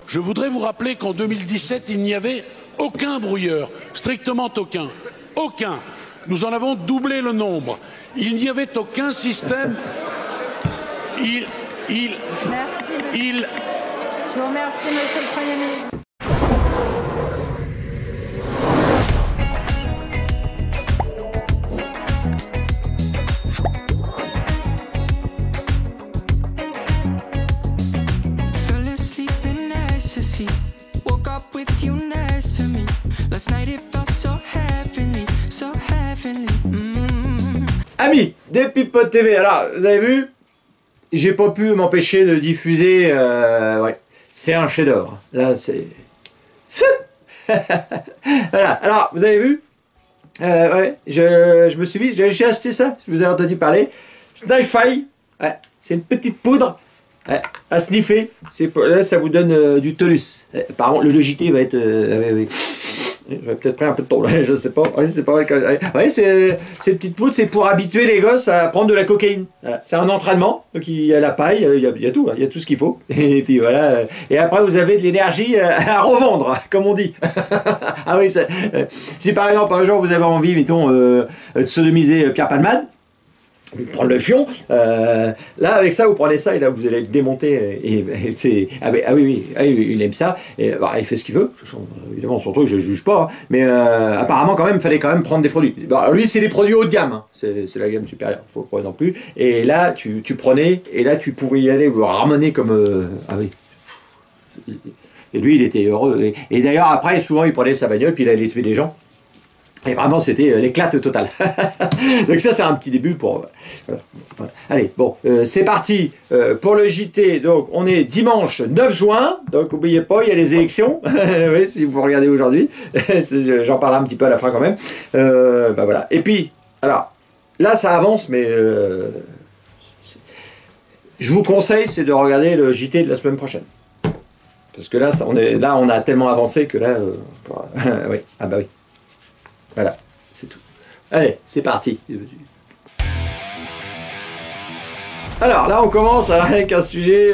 Je voudrais vous rappeler qu'en 2017, il n'y avait aucun brouilleur, strictement aucun. Aucun. Nous en avons doublé le nombre. Il n'y avait aucun système. Merci, je vous remercie, monsieur le Premier ministre. Woke up with you next to me. Last night it felt so heavenly, so heavenly. Amis des Pipotes TV, alors vous avez vu, j'ai pas pu m'empêcher de diffuser, ouais, c'est un chef-d'œuvre. Là c'est... Voilà, alors vous avez vu, ouais, je me suis dit, j'ai acheté ça, je vous ai entendu parler, Snify, ouais, c'est une petite poudre. Ouais, à sniffer, là ça vous donne du tolus. Par contre, le JT va être... oui. J'aurais peut-être pris un peu de temps, là, je sais pas. Ouais, c'est pas vrai que... Ouais, ces petites poudres, c'est pour habituer les gosses à prendre de la cocaïne. Voilà. C'est un entraînement, donc il y a la paille, il y a tout, hein, il y a tout ce qu'il faut. Et puis voilà, et après vous avez de l'énergie à revendre, comme on dit. Ah oui, si par exemple un jour vous avez envie, mettons, de sodomiser Pierre Palmade, vous prenez le fion, là avec ça vous prenez ça et là vous allez le démonter et c'est... Ah oui, il aime ça, et bah, il fait ce qu'il veut, évidemment son truc je ne juge pas, hein, mais apparemment quand même il fallait quand même prendre des produits. Bah, lui c'est les produits haut de gamme, hein. C'est la gamme supérieure, il faut pas non plus, et là tu prenais, et là tu pouvais y aller, vous ramener comme... ah oui. Et lui il était heureux, et d'ailleurs après souvent il prenait sa bagnole puis il allait tuer des gens. Et vraiment, c'était l'éclate totale. Donc ça, c'est un petit début pour... Voilà. Allez, bon, c'est parti pour le JT. Donc, on est dimanche 9 juin. Donc, n'oubliez pas, il y a les élections. Oui, si vous regardez aujourd'hui. J'en parlerai un petit peu à la fin quand même. Bah voilà. Et puis, alors, là, ça avance, mais... je vous conseille, c'est de regarder le JT de la semaine prochaine. Parce que là, on a tellement avancé que là... oui, ah bah oui. Voilà, c'est tout. Allez, c'est parti. Alors là, on commence avec un sujet,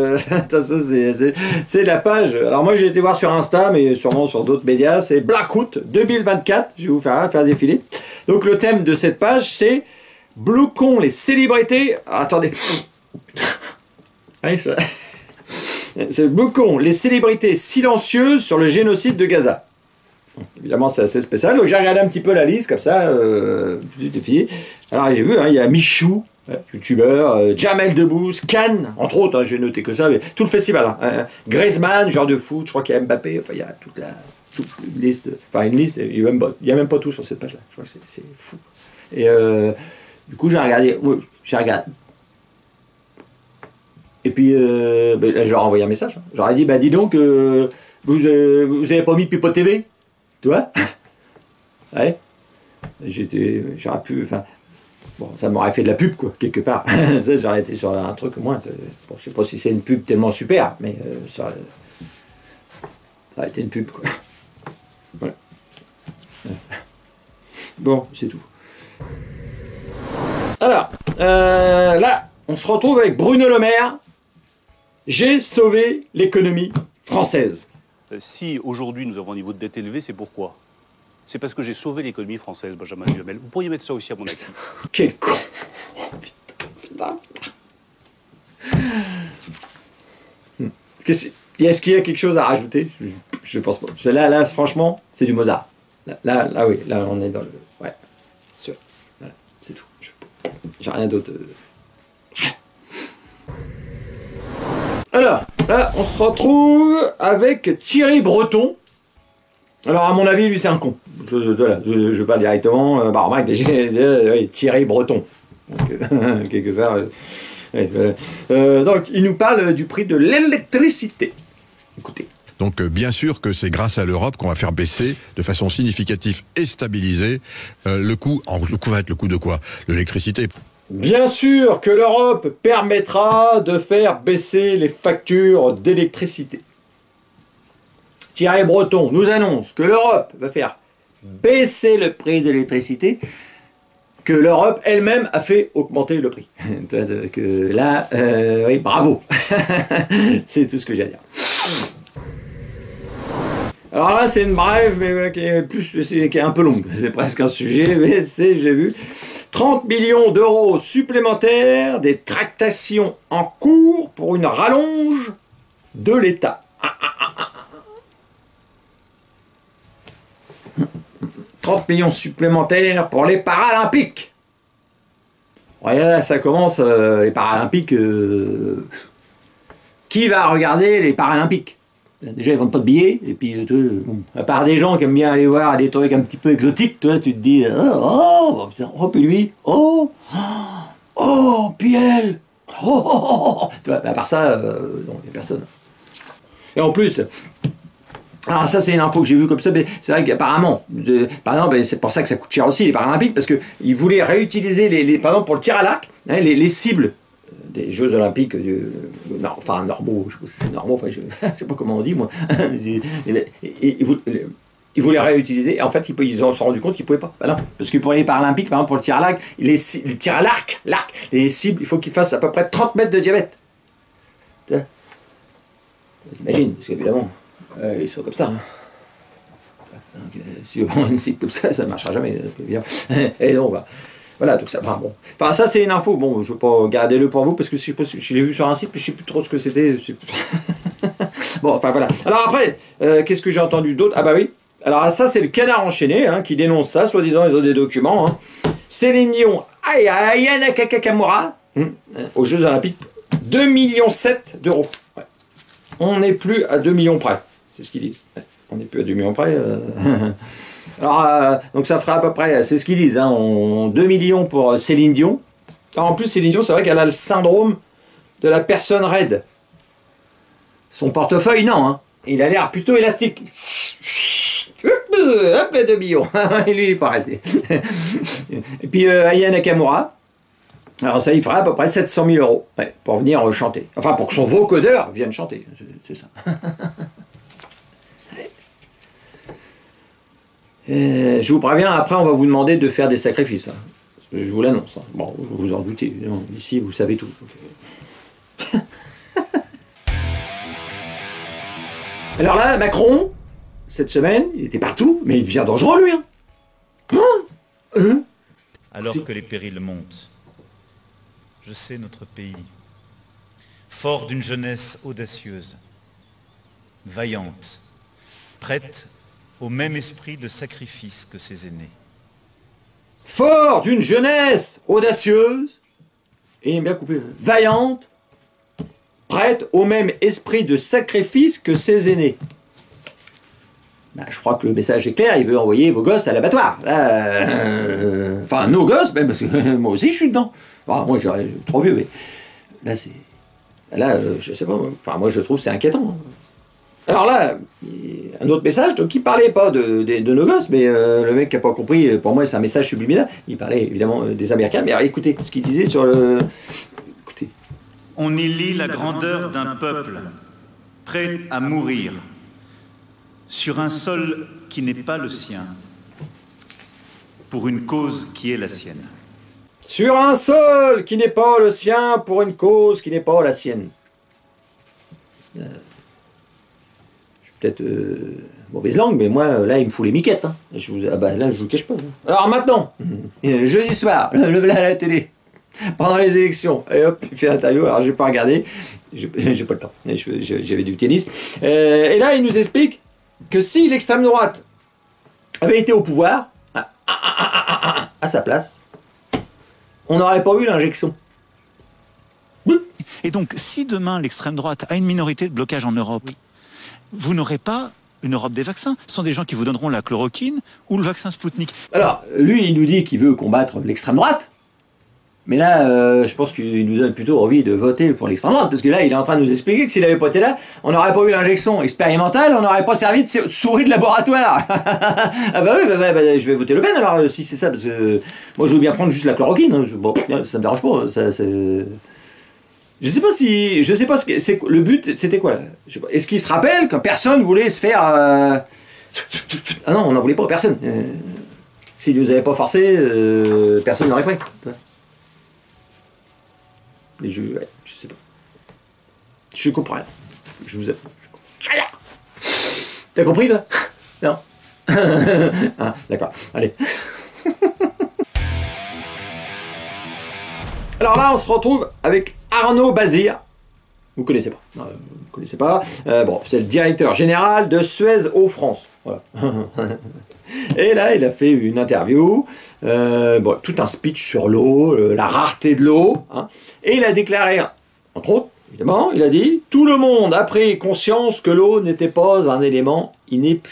c'est la page. Alors moi, j'ai été voir sur Insta, mais sûrement sur d'autres médias, c'est Blackout 2024. Je vais vous faire défiler. Donc le thème de cette page, c'est bloquons les célébrités. Attendez. C'est bloquons les célébrités silencieuses sur le génocide de Gaza. Évidemment, c'est assez spécial. Donc, j'ai regardé un petit peu la liste, comme ça, Alors, j'ai vu, hein, il y a Michou, youtubeur, Jamel Debbouze, Cannes, entre autres, hein, j'ai noté que ça, mais tout le festival. Hein, Griezmann, genre de foot, je crois qu'il y a Mbappé, enfin, il y a toute une liste, il n'y a même pas tout sur cette page-là. Je crois que c'est fou. Et du coup, j'ai regardé. Et puis, là, je leur ai envoyé un message. Hein. J'aurais dit, bah, dis donc, vous avez pas mis Pipote TV? Tu vois? Ouais. J'aurais pu, enfin, bon, ça m'aurait fait de la pub, quoi, quelque part. J'aurais été sur un truc, au moins, bon, je sais pas si c'est une pub tellement super, mais ça aurait été une pub, quoi. Voilà. Bon, c'est tout. Alors, là, on se retrouve avec Bruno Le Maire. J'ai sauvé l'économie française. Si aujourd'hui nous avons un niveau de dette élevé, c'est pourquoi? C'est parce que j'ai sauvé l'économie française, Benjamin Duhamel. Vous pourriez mettre ça aussi à mon actif. Quel con! Putain. Est-ce qu'il y a quelque chose à rajouter? Je pense pas. Là, franchement, c'est du Mozart. Là, oui, là, on est dans le... Ouais, sûr. Voilà, c'est tout. J'ai rien d'autre. Alors, là, on se retrouve avec Thierry Breton. Alors, à mon avis, lui, c'est un con. Voilà, je parle directement. Remarque, Thierry Breton. Donc, quelque part... voilà. Donc, il nous parle du prix de l'électricité. Écoutez. Donc bien sûr que c'est grâce à l'Europe qu'on va faire baisser de façon significative et stabiliser le coût. Le coût va être le coût de quoi? L'électricité. Bien sûr que l'Europe permettra de faire baisser les factures d'électricité. Thierry Breton nous annonce que l'Europe va faire baisser le prix de l'électricité, que l'Europe elle-même a fait augmenter le prix. Que là, oui, bravo. C'est tout ce que j'ai à dire. Alors là, c'est une brève, mais qui est un peu longue. C'est presque un sujet, mais j'ai vu. 30 millions d'euros supplémentaires, des tractations en cours pour une rallonge de l'État. 30 millions supplémentaires pour les Paralympiques. Ouais, là, ça commence, les Paralympiques. Qui va regarder les Paralympiques? Déjà, ils vendent pas de billets, et puis, bon, à part des gens qui aiment bien aller voir des trucs un petit peu exotiques, toi, tu te dis, puis lui, puis elle, tu vois, à part ça, non, il n'y a personne. Et en plus, alors ça c'est une info que j'ai vue comme ça, mais c'est vrai qu'apparemment, par exemple, c'est pour ça que ça coûte cher aussi les Paralympiques, parce qu'ils voulaient réutiliser, par exemple pour le tir à l'arc, hein, les cibles des Jeux Olympiques, normaux, je sais pas si c'est normaux, je sais pas comment on dit moi, ils voulaient réutiliser, et en fait ils se sont rendus compte qu'ils ne pouvaient pas. Ben non, parce que pour les Paralympiques, par exemple pour le tir à l'arc, le tir à l'arc, les cibles, il faut qu'ils fassent à peu près 30 mètres de diamètre. T'imagines, parce qu'évidemment, ils sont comme ça. Hein. Donc, si on prend une cible comme ça ne marchera jamais. Donc, et donc, voilà, donc ça va. Bon. Enfin, ça, c'est une info. Bon, je ne vais pas garder le pour vous, parce que je l'ai vu sur un site, mais je ne sais plus trop ce que c'était. Bon, enfin, voilà. Alors après, qu'est-ce que j'ai entendu d'autre? Ah bah oui. Alors ça, c'est le Canard enchaîné, hein, qui dénonce ça, soi-disant, ils ont des documents. Hein. Céline Dion, Ayana Kakamura, aux Jeux Olympiques, 2,7 millions d'euros. Ouais. On n'est plus à 2 millions près. C'est ce qu'ils disent. Ouais. On n'est plus à 2 millions près. Alors, donc ça fera à peu près, c'est ce qu'ils disent, hein, 2 millions pour Céline Dion. Alors, en plus, Céline Dion, c'est vrai qu'elle a le syndrome de la personne raide. Son portefeuille, non. Hein. Il a l'air plutôt élastique. Hop, les 2 millions. Et lui, il est pareil. Et puis, Aya Nakamura. Alors ça, il fera à peu près 700 000 euros pour venir chanter. Enfin, pour que son vocodeur vienne chanter. C'est ça. Je vous préviens, après, on va vous demander de faire des sacrifices. Hein. Je vous l'annonce. Hein. Bon, vous vous en doutez, évidemment. Ici, vous savez tout. Donc, Alors là, Macron, cette semaine, il était partout, mais il devient dangereux, lui. Hein. Alors que les périls montent, je sais notre pays, fort d'une jeunesse audacieuse, vaillante, prête au même esprit de sacrifice que ses aînés. Fort d'une jeunesse audacieuse, et bien coupé, vaillante, prête au même esprit de sacrifice que ses aînés. Ben, je crois que le message est clair, il veut envoyer vos gosses à l'abattoir. Enfin, nos gosses, même, parce que moi aussi je suis dedans. Enfin, moi, je suis trop vieux, mais là, c'est... Là, je sais pas, enfin, moi, je trouve que c'est inquiétant. Alors là, un autre message, donc il parlait pas de nos gosses, mais le mec qui n'a pas compris, pour moi, c'est un message subliminal. Il parlait évidemment des Américains, mais alors, écoutez ce qu'il disait sur le... Écoutez. On y lit la grandeur d'un peuple prêt à mourir sur un sol qui n'est pas le sien, pour une cause qui est la sienne. Sur un sol qui n'est pas le sien, pour une cause qui n'est pas la sienne. Je suis peut-être mauvaise langue, mais moi, là, il me fout les miquettes. Hein. Là, je vous cache pas. Hein. Alors maintenant, jeudi soir, le voilà à la télé, pendant les élections, et hop, il fait l'interview, alors je n'ai pas regardé, j'ai pas le temps, j'avais du tennis. Et là, il nous explique que si l'extrême droite avait été au pouvoir, à sa place, on n'aurait pas eu l'injection. Et donc, si demain l'extrême droite a une minorité de blocage en Europe, vous n'aurez pas une Europe des vaccins. Ce sont des gens qui vous donneront la chloroquine ou le vaccin Sputnik. Alors, lui, il nous dit qu'il veut combattre l'extrême droite. Mais là, je pense qu'il nous donne plutôt envie de voter pour l'extrême droite, parce que là, il est en train de nous expliquer que s'il n'avait pas été là, on n'aurait pas eu l'injection expérimentale, on n'aurait pas servi de souris de laboratoire. Ah bah oui, je vais voter Le Pen alors, si c'est ça, parce que moi je veux bien prendre juste la chloroquine, hein. Bon, ça me dérange pas. Je sais pas ce que c'est. Le but, c'était quoi là? Est-ce qu'il se rappelle que personne voulait se faire... Ah non, on n'en voulait pas, personne. S'il ne nous avait pas forcé, personne n'aurait pris. Je sais pas. Je comprends rien. Je vous avoue. Rien. T'as compris, là? Non. Ah, d'accord, allez. Alors là, on se retrouve avec Arnaud Bazir. Vous connaissez pas. Non, vous connaissez pas. Bon, c'est le directeur général de Suez Eau France. Voilà. Et là, il a fait une interview, bon, tout un speech sur l'eau, la rareté de l'eau. Hein, et il a déclaré, entre autres, évidemment, il a dit « Tout le monde a pris conscience que l'eau n'était pas un élément inépuisable. »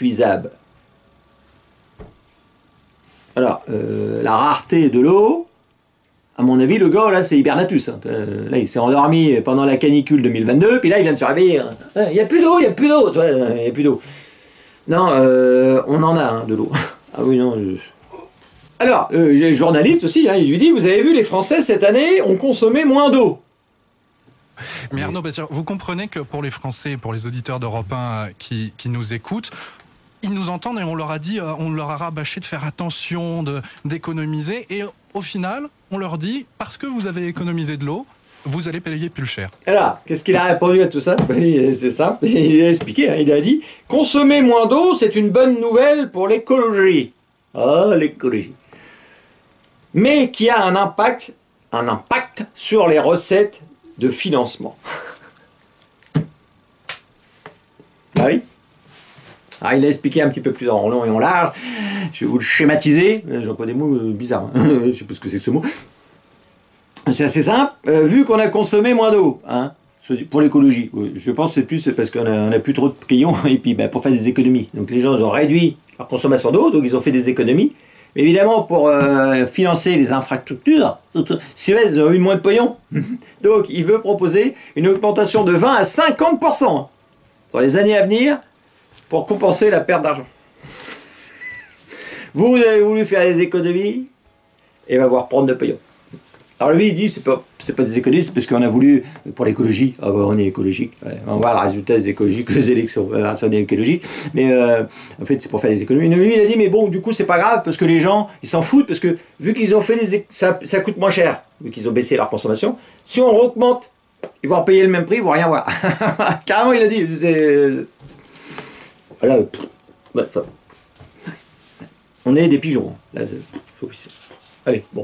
Alors, la rareté de l'eau, à mon avis, le gars, là, c'est Hibernatus. Hein. Là, il s'est endormi pendant la canicule 2022, puis là, il vient de se réveiller. Il n'y a plus d'eau, il n'y a plus d'eau. Il n'y a plus d'eau. Non, on en a, hein, de l'eau. Ah oui, non. Alors, le journaliste aussi, hein, il lui dit, vous avez vu, les Français, cette année, ont consommé moins d'eau. Mais Arnaud Bazir, vous comprenez que pour les Français, pour les auditeurs d'Europe 1 qui nous écoutent, ils nous entendent et on leur a dit, on leur a rabâché de faire attention, d'économiser. Et au final, on leur dit, parce que vous avez économisé de l'eau, vous allez payer plus cher. Alors, qu'est-ce qu'il a répondu à tout ça? Ben, c'est simple, il a expliqué, hein, il a dit « Consommer moins d'eau, c'est une bonne nouvelle pour l'écologie. » Ah, l'écologie. Mais qui a un impact sur les recettes de financement. Ah oui. Alors, il a expliqué un petit peu plus en long et en large. Je vais vous le schématiser. J'emploie des mots bizarres. Hein. Je ne sais pas ce que c'est que ce mot. C'est assez simple. Vu qu'on a consommé moins d'eau, hein, pour l'écologie, je pense que c'est plus parce qu'on a plus trop de clients et puis ben, pour faire des économies. Donc les gens ont réduit leur consommation d'eau, donc ils ont fait des économies. Mais évidemment, pour financer les infrastructures, Suez a eu moins de pognon. Donc il veut proposer une augmentation de 20 à 50% dans les années à venir pour compenser la perte d'argent. Vous avez voulu faire des économies et va voir prendre de pognon. Alors lui il dit c'est pas des économies, c'est parce qu'on a voulu pour l'écologie. Ah bah on est écologique, ouais. On va voir le résultat des écologiques aux élections, ça on est écologique, mais en fait c'est pour faire des économies. Mais lui il a dit mais bon du coup c'est pas grave parce que les gens ils s'en foutent parce que vu qu'ils ont fait ça coûte moins cher, vu qu'ils ont baissé leur consommation, si on augmente, ils vont payer le même prix, ils vont rien voir. Carrément il a dit, voilà, ça. On est des pigeons. Là, allez, bon.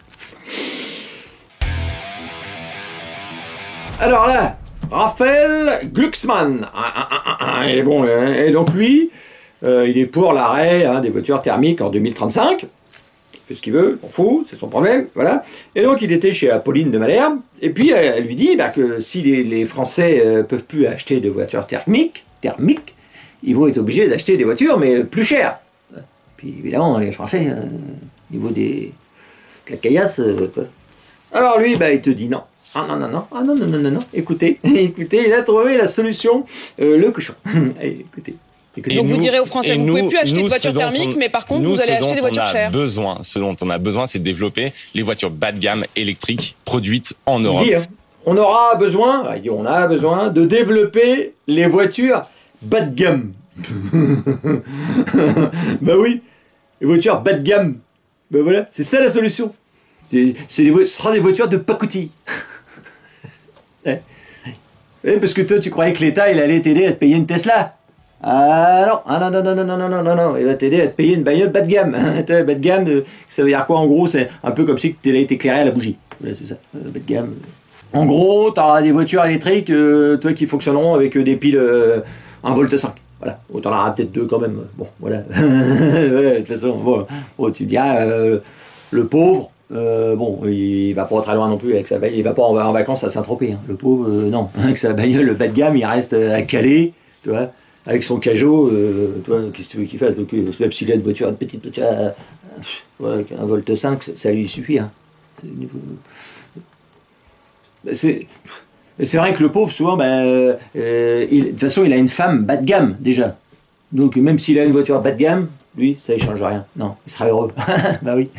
Alors là, Raphaël Glucksmann, il est bon, et donc lui, il est pour l'arrêt des voitures thermiques en 2035. Il fait ce qu'il veut, on fout, c'est son problème, voilà. Et donc il était chez Apolline de Malherbe, et puis elle lui dit que si les Français peuvent plus acheter de voitures thermiques, ils vont être obligés d'acheter des voitures, mais plus chères. Puis évidemment, les Français, au niveau de la caillasse, alors lui, il te dit non. Ah non, écoutez, il a trouvé la solution, le cochon. Écoutez. Donc vous direz aux Français, vous ne pouvez plus acheter de voitures thermiques, mais par contre, vous allez acheter des voitures chères. Ce dont on a besoin, c'est de développer les voitures bas de gamme électriques produites en Europe. On aura besoin, on a besoin de développer les voitures bas de gamme. Bah oui, les voitures bas de gamme. Ben voilà, c'est ça la solution. Ce sera des voitures de pacotille. Parce que toi, tu croyais que l'État, il allait t'aider à te payer une Tesla. Ah non, il va t'aider à te payer une bagnole bas de gamme. Bas de gamme, ça veut dire quoi en gros? C'est un peu comme si tu allais t'éclairer à la bougie. Ouais, c'est ça, bas de gamme. En gros, tu auras des voitures électriques, toi, qui fonctionneront avec des piles 1,5 V. Voilà, t'en auras peut-être 2 quand même. Bon, voilà. De toute façon, bon, tu me diras, le pauvre, bon, il va pas très loin non plus avec sa bagnole, il va pas en vacances à Saint-Tropez. Hein. Le pauvre, non, avec sa bagnole, le bas de gamme, il reste à Calais, tu vois, avec son Cageot, toi, qu'est-ce que tu veux qu'il fasse? Donc, même s'il a une voiture, une petite voiture, avec 1,5 V, ça lui suffit. Hein. C'est vrai que le pauvre, souvent, de toute façon, il a une femme bas de gamme, déjà. Donc, même s'il a une voiture bas de gamme, lui, ça ne change rien. Non, il sera heureux. Bah oui.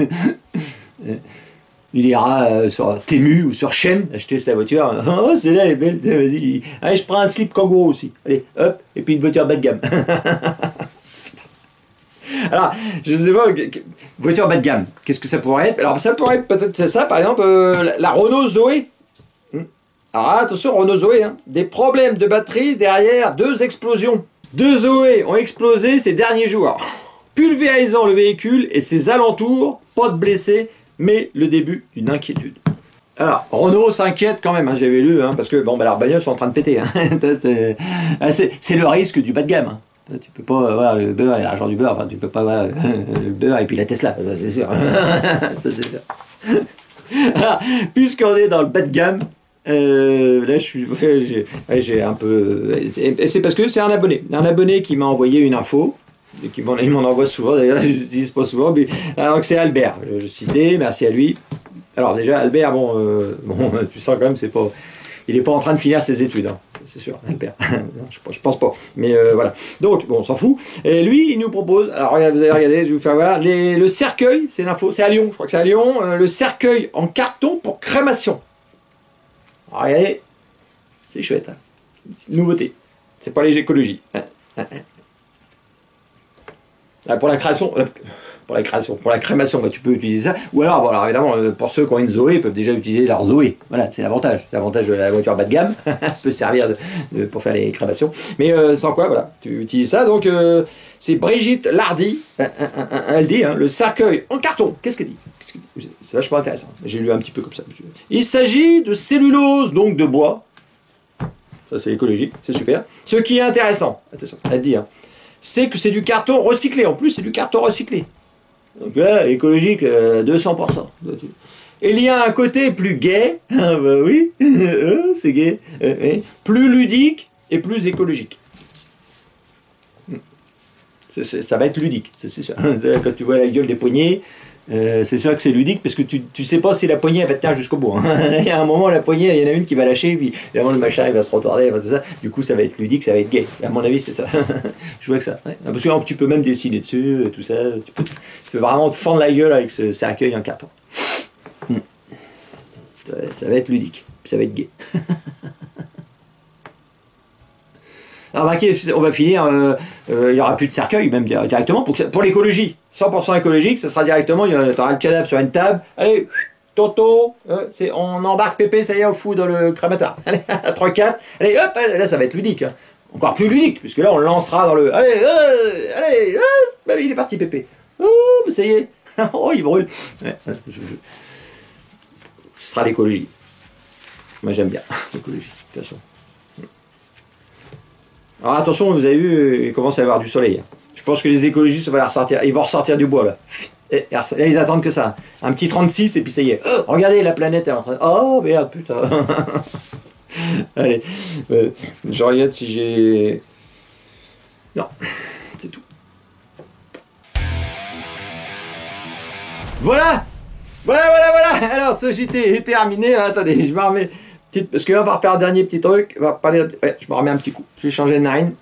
Il ira sur Temu ou sur Shein acheter sa voiture. Oh, celle-là est belle, vas-y. Allez, je prends un slip kangourou aussi. Allez, hop, et puis une voiture bas de gamme. Alors, je sais pas, voiture bas de gamme, qu'est-ce que ça pourrait être? Alors, ça pourrait être peut-être, c'est ça, par exemple, la Renault Zoé. Alors, attention, Renault Zoé, hein, des problèmes de batterie derrière 2 explosions. 2 Zoé ont explosé ces derniers jours, pulvérisant le véhicule et ses alentours, pas de blessés, mais le début d'une inquiétude. Alors, Renault s'inquiète quand même, hein, j'avais lu, hein, parce que bon, bah, leurs bagnoles sont en train de péter. Hein. C'est le risque du bas de gamme. Hein. Tu peux pas avoir le beurre et l'argent du beurre, enfin tu peux pas avoir le beurre et puis la Tesla, ça c'est sûr. Ça c'est sûr. Alors, puisqu'on est dans le bas de gamme, là j'ai un peu... Et c'est parce que c'est un abonné qui m'a envoyé une info, et il m'en envoie souvent, d'ailleurs je l'utilise pas souvent, mais alors que c'est Albert, je citais, merci à lui. Alors déjà Albert, bon, tu sens quand même, c'est pas... Il n'est pas en train de finir ses études, hein. C'est sûr, Albert. Je pense pas. Mais voilà. Donc, bon, on s'en fout. Et lui, il nous propose, alors regardez, vous allez regarder, je vais vous faire voir, le cercueil, c'est l'info, c'est à Lyon, je crois que c'est à Lyon, le cercueil en carton pour crémation. Alors, regardez, c'est chouette. Hein. Nouveauté. C'est pas les écologies. Pour la création... Pour la crémation, bah, tu peux utiliser ça. Ou alors, bon, alors évidemment, pour ceux qui ont une Zoé, ils peuvent déjà utiliser leur Zoé. Voilà, c'est l'avantage. L'avantage de la voiture bas de gamme peut servir pour faire les crémations. Mais sans quoi, voilà, tu utilises ça. Donc, c'est Brigitte Lardy. Elle dit, hein, le cercueil en carton. Qu'est-ce qu'elle dit? C'est vachement intéressant. J'ai lu un petit peu comme ça. Il s'agit de cellulose, donc de bois. Ça, c'est écologique. C'est super. Ce qui est intéressant, attention, elle dit, hein, c'est que c'est du carton recyclé. En plus, c'est du carton recyclé. Donc là, écologique, 200%. Et il y a un côté plus gai, ah bah oui, c'est gai, plus ludique et plus écologique. Ça va être ludique, c'est sûr. Quand tu vois la gueule des poignées, c'est sûr que c'est ludique parce que tu sais pas si la poignée elle va tenir jusqu'au bout. Hein. Il y a un moment, la poignée, il y en a une qui va lâcher, puis évidemment le machin il va se retarder, tout ça. Du coup, ça va être ludique, ça va être gay. À mon avis, c'est ça. Je vois que ça. Ouais. Parce que tu peux même dessiner dessus, tout ça. Tu peux vraiment te fendre la gueule avec ce cercueil en carton. Ça va être ludique, puis ça va être gay. Alors, on va finir, il n'y aura plus de cercueil, même directement, pour l'écologie. 100% écologique, ce sera directement, tu auras le cadavre sur une table. Allez, Toto, on embarque Pépé, ça y est, on le fout dans le crématoire. Allez, à 3-4, allez, hop, là, ça va être ludique. Hein. Encore plus ludique, puisque là, on le lancera dans le... Allez, bah oui, il est parti, Pépé. Oh, ça y est. Oh, il brûle. Ouais, ce sera l'écologie. Moi, j'aime bien l'écologie, de toute façon. Alors attention, vous avez vu, il commence à y avoir du soleil. Je pense que les écologistes vont ressortir, ils vont ressortir du bois là. Et là, ils attendent que ça. Un petit 36 et puis ça y est. Oh, regardez, la planète est en train de... Oh merde, putain. Allez, je regarde si j'ai... Non, c'est tout. Voilà. Alors, ce JT est terminé. Alors, attendez, je me remets... Parce qu'on va refaire un dernier petit truc. On va parler... Ouais, je me remets un petit coup. Je vais changer de narine.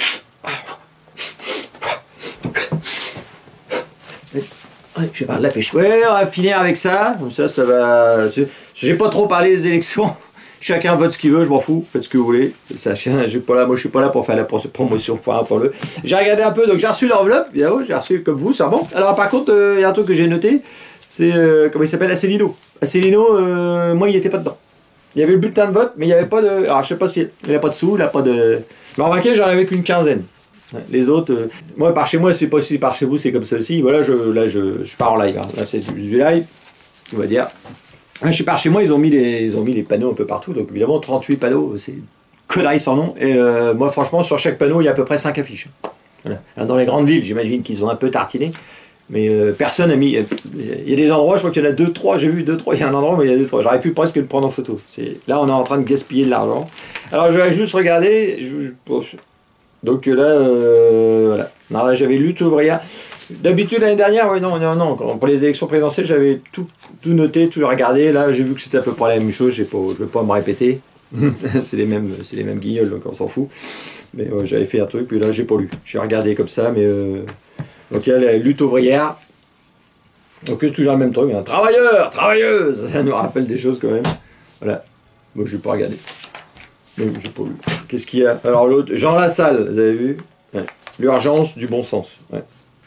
Je vais faire de la pêche. Ouais, on va finir avec ça. Comme ça, ça va... J'ai pas trop parlé des élections. Chacun vote ce qu'il veut, je m'en fous. Faites ce que vous voulez. Ça, moi, je suis pas là pour faire la promotion pour le. J'ai regardé un peu, donc j'ai reçu l'enveloppe. Évidemment, j'ai reçu comme vous, c'est bon. Alors, par contre, il y a un truc que j'ai noté. C'est... comment il s'appelle? Asselineau. Asselineau, moi, il était pas dedans. Il y avait le bulletin de vote, mais il n'y avait pas de... Alors, je sais pas s'il n'y a pas de sous, il n'y a pas de... Mais remarquez, j'en avais qu'une quinzaine. Les autres... Moi, par chez moi, c'est pas si par chez vous, c'est comme ça aussi. Voilà, je pars en live. Hein. Là, c'est du live, on va dire. Je suis par chez moi, ils ont mis les panneaux un peu partout. Donc, évidemment, 38 panneaux, c'est connerie sans nom. Et moi, franchement, sur chaque panneau, il y a à peu près 5 affiches. Voilà. Alors, dans les grandes villes, j'imagine qu'ils ont un peu tartiné. Mais personne n'a mis... Il y a des endroits, je crois qu'il y en a 2-3, j'ai vu 2-3, il y a un endroit où il y a 2-3. J'aurais pu presque le prendre en photo. Là, on est en train de gaspiller de l'argent. Alors, je vais juste regarder. Donc là, voilà. Alors, là, j'avais lutte ouvrière. D'habitude, l'année dernière, oui, non. Pour les élections présidentielles, j'avais tout noté, tout regardé. Là, j'ai vu que c'était à peu près la même chose. Je ne vais pas me répéter. c'est les mêmes guignols, donc on s'en fout. Mais j'avais fait un truc, puis là, j'ai pas lu. J'ai regardé comme ça, mais... Donc il y a la lutte ouvrière. Donc c'est toujours le même truc. Hein. Travailleurs, travailleuses. Ça nous rappelle des choses quand même. Voilà. Moi je n'ai pas regardé. Mais j'ai pas vu. Qu'est-ce qu'il y a? Alors l'autre, Jean Lassalle, vous avez vu? Ouais. L'urgence du bon sens. Ouais.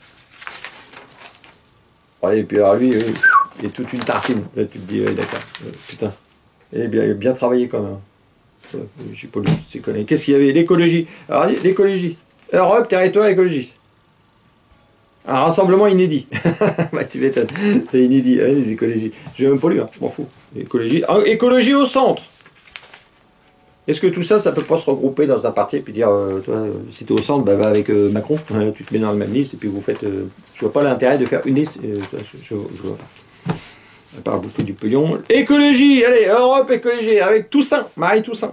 Et puis alors lui, il est toute une tartine. Là, tu te dis, ouais, d'accord. Putain. Il a bien travaillé quand même. Ouais, j'ai pas lu, c'est connu. Qu'est-ce qu'il y avait? L'écologie. Alors l'écologie. Europe, territoire écologiste. Un rassemblement inédit. Bah, tu m'étonnes. C'est inédit, les écologies. Je vais même pas lu, je m'en fous. Écologie. Ah, écologie au centre. Est-ce que tout ça, ça peut pas se regrouper dans un parti et puis dire, toi, si t'es au centre, bah, va avec Macron, tu te mets dans la même liste et puis vous faites. Je vois pas l'intérêt de faire une liste. Je vois pas. À part bouffer du pognon. Écologie, allez, Europe écologie, avec Toussaint, Marie Toussaint.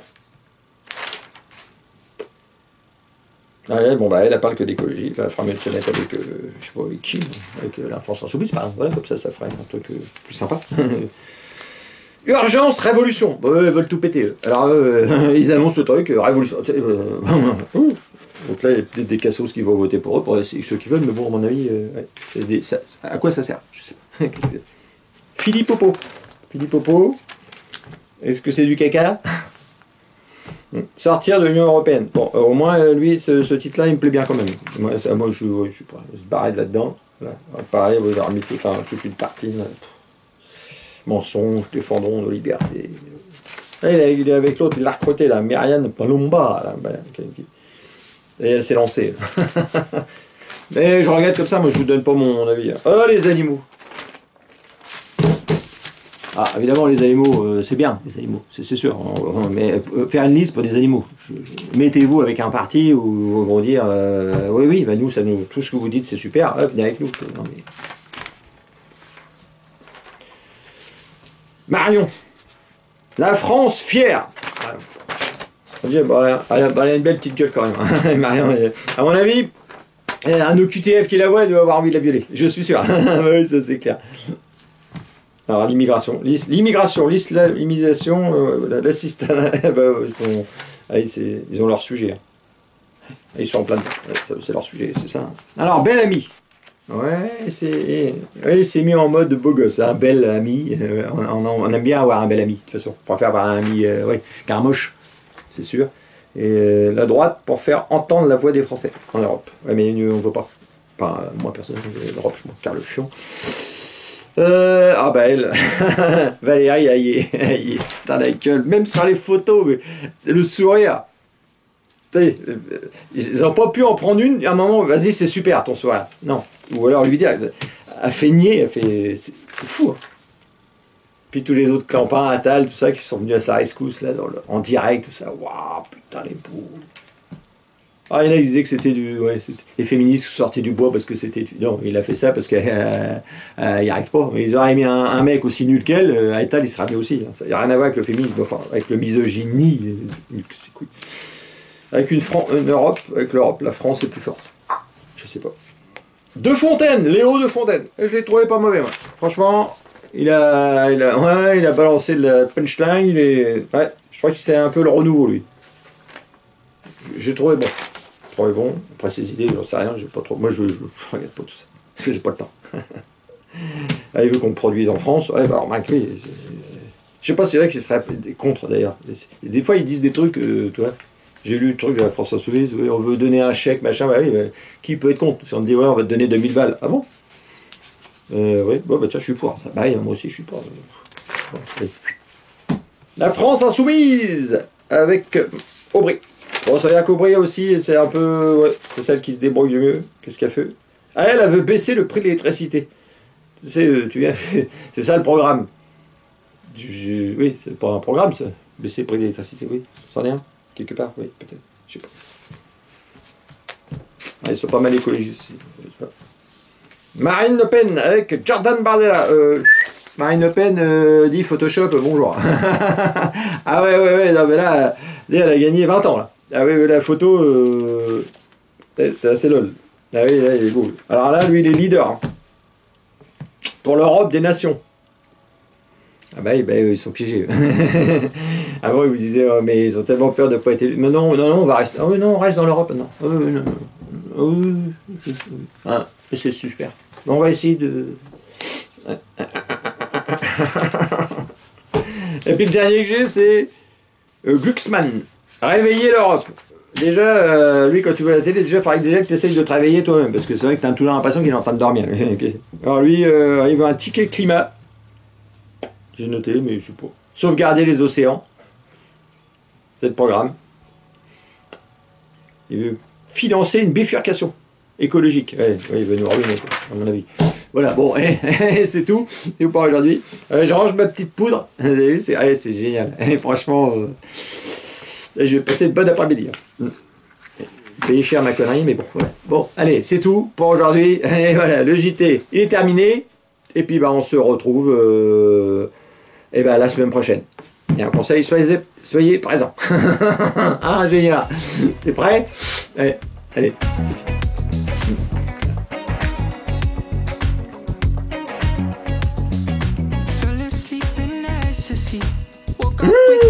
Ouais, bon, bah, elle parle que d'écologie. Elle fera mieux de se mettre avec, je sais pas, avec qui, avec la France Insoumise, par exemple. Voilà, comme ça ferait un truc plus sympa. Urgence, révolution. Bon, eux, ils veulent tout péter, eux. Alors, ils annoncent le truc, révolution. Donc là, il y a peut-être des cassos qui vont voter pour eux, pour ceux qui veulent, mais bon, à mon avis, ouais, à quoi ça sert? Je sais pas. Philippe Popo. Philippe Popo. Est-ce que c'est du caca? Sortir de l'Union Européenne. Bon, au moins, lui, ce titre-là, il me plaît bien quand même. Moi, je suis pas barré de là-dedans. Voilà. Pareil, vous avez mis toute une partie. Mensonge, défendons nos libertés. Là, il est avec l'autre, il l'a recruté, là, Myriam Palomba. Là, et elle s'est lancée. Mais je regarde comme ça, moi, je vous donne pas mon avis. Oh, les animaux. Ah, évidemment, les animaux, c'est bien, les animaux, c'est sûr. Mais faire une liste pour des animaux. Mettez-vous avec un parti où ils vont dire oui, bah nous, tout ce que vous dites, c'est super, venez avec nous. Non, mais... Marion, la France fière. Elle a une belle petite gueule quand même. Marion, à mon avis, un OQTF qui la voit, elle doit avoir envie de la violer. Je suis sûr. Oui, ça c'est clair. Alors l'immigration, l'islamisation, l'assistanat, ils ont leur sujet. Hein. Ils sont en plein dedans. C'est leur sujet, c'est ça. Alors, bel ami. Ouais, c'est mis en mode beau gosse, un bel ami. On aime bien avoir un bel ami, de toute façon. On préfère avoir un ami qu'un moche, c'est sûr. Et la droite pour faire entendre la voix des Français en Europe. Ouais, mais on ne veut pas. Enfin, moi, personnellement, l'Europe, je m'en carre le fion. Ah bah elle, Valérie Aïe, putain la gueule, même sur les photos, mais le sourire. Ils n'ont pas pu en prendre une, à un moment, vas-y c'est super ton sourire. Non. Ou alors lui dire, elle fait nier, c'est fou. Hein. Puis tous les autres clampins, Attal, tout ça, qui sont venus à sa rescousse, là, en direct, tout ça, waouh, putain les boules. Ah, il y en a qui disaient que c'était les féministes sortaient du bois parce que c'était... Non, il a fait ça parce qu'il n'y arrive pas. Mais ils auraient mis un mec aussi nul qu'elle, à Attal, il sera mis aussi. Hein. Ça n'a rien à voir avec le féminisme, enfin, avec le misogynie. C'est cool. Avec une Europe, avec l'Europe, la France est plus forte. Je sais pas. De Fontaine, Léo de Fontaine. Et je l'ai trouvé pas mauvais, moi. Franchement, il a balancé de la punchline. Je crois que c'est un peu le renouveau, lui. J'ai trouvé bon. Après ses idées, j'en sais rien, j'ai pas trop. Moi je regarde pas tout ça. Parce que j'ai pas le temps. Il veut qu'on produise en France. Ouais, bah remarque, oui. Je sais pas, c'est vrai qu'il serait contre d'ailleurs. Des fois ils disent des trucs, tu vois. J'ai lu le truc de la France Insoumise, oui, on veut donner un chèque, machin, bah oui, bah, qui peut être contre? Si on te dit, ouais, on va te donner 2000 balles. Ah bon? Oui, bon, bah tiens, je suis pour. Ça, bah oui, moi aussi, je suis pour. Bon, allez. La France Insoumise avec Aubry. Bon, ça veut dire qu'Aubry aussi, c'est un peu... Ouais, c'est celle qui se débrouille le mieux. Qu'est-ce qu'elle fait? Ah, elle veut baisser le prix de l'électricité. Tu viens... c'est ça le programme. Oui, c'est pas un programme, ça. Baisser le prix de l'électricité, oui. C'en est un? Quelque part, oui, peut-être. Je sais pas. Ah, ils sont pas mal écologistes. Marine Le Pen avec Jordan Bardella. Marine Le Pen dit Photoshop, bonjour. Ah ouais, non, mais là, elle a gagné 20 ans, là. Ah oui, la photo, c'est assez lol. Ah oui, là, il est beau. Alors là, lui, il est leader. Hein. Pour l'Europe des nations. Ah bah, ils sont piégés. Avant, ils vous disaient, oh, mais ils ont tellement peur de ne pas être élus. Mais non, on va rester. Ah oui, non, on reste dans l'Europe, non. Ah, c'est super. On va essayer de... Et puis le dernier que j'ai, c'est Glucksmann. Réveiller l'Europe. Déjà, lui, quand tu vois la télé, déjà, il faudrait déjà que tu essayes de te réveiller toi-même, parce que c'est vrai que tu as toujours l'impression qu'il est en train de dormir. Alors lui, il veut un ticket climat. J'ai noté, mais je sais pas. Sauvegarder les océans. C'est le programme. Il veut financer une bifurcation écologique. Ouais, il va nous ruiner, à mon avis. Voilà, bon, c'est tout. C'est tout pour aujourd'hui. Je range ma petite poudre. Vous avez vu, c'est génial. Franchement, je vais passer de bon après-midi. Payer cher ma connerie, mais bon, voilà. Bon, allez, c'est tout pour aujourd'hui. Et voilà, le JT, il est terminé. Et puis, on se retrouve la semaine prochaine. Et un conseil, soyez présents. Ah, génial. T'es prêt? Allez, c'est fini. Fell asleep in ecstasy. Woke up with